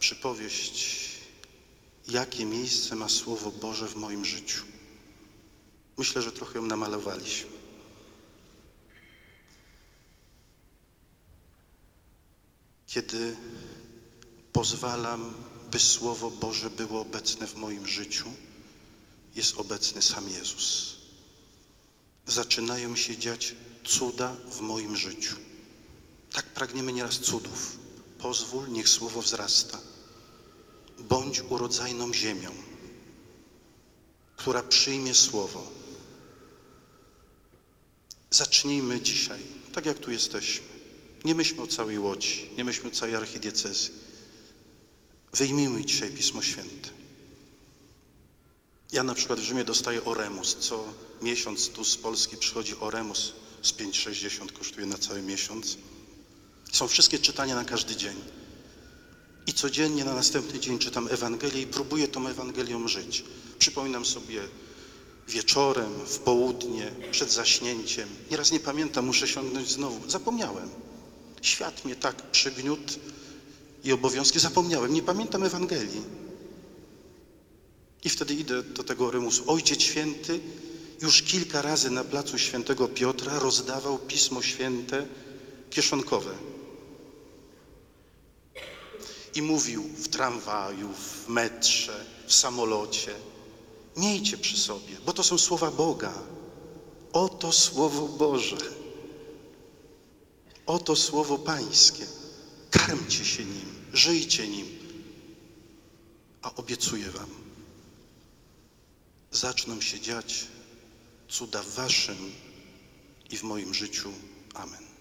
przypowieść, jakie miejsce ma Słowo Boże w moim życiu. Myślę, że trochę ją namalowaliśmy. Kiedy pozwalam, by Słowo Boże było obecne w moim życiu, jest obecny sam Jezus. Zaczynają się dziać cuda w moim życiu. Tak pragniemy nieraz cudów. Pozwól, niech Słowo wzrasta. Bądź urodzajną ziemią, która przyjmie Słowo. Zacznijmy dzisiaj, tak jak tu jesteśmy. Nie myślmy o całej Łodzi, nie myślmy o całej archidiecezji. Wyjmijmy dzisiaj Pismo Święte. Ja na przykład w Rzymie dostaję Oremus. Co miesiąc tu z Polski przychodzi Oremus z 5,60 kosztuje na cały miesiąc. Są wszystkie czytania na każdy dzień. I codziennie na następny dzień czytam Ewangelię i próbuję tą Ewangelią żyć. Przypominam sobie wieczorem, w południe, przed zaśnięciem. Nieraz nie pamiętam, muszę siągnąć znowu. Zapomniałem. Świat mnie tak przygniótł i obowiązki. Zapomniałem, nie pamiętam Ewangelii. I wtedy idę do tego Oremusu. Ojciec Święty już kilka razy na placu Świętego Piotra rozdawał Pismo Święte kieszonkowe. I mówił w tramwaju, w metrze, w samolocie. Miejcie przy sobie, bo to są słowa Boga. Oto Słowo Boże. Oto Słowo Pańskie. Karmcie się nim, żyjcie nim. A obiecuję wam, zaczną się dziać cuda w waszym i w moim życiu. Amen.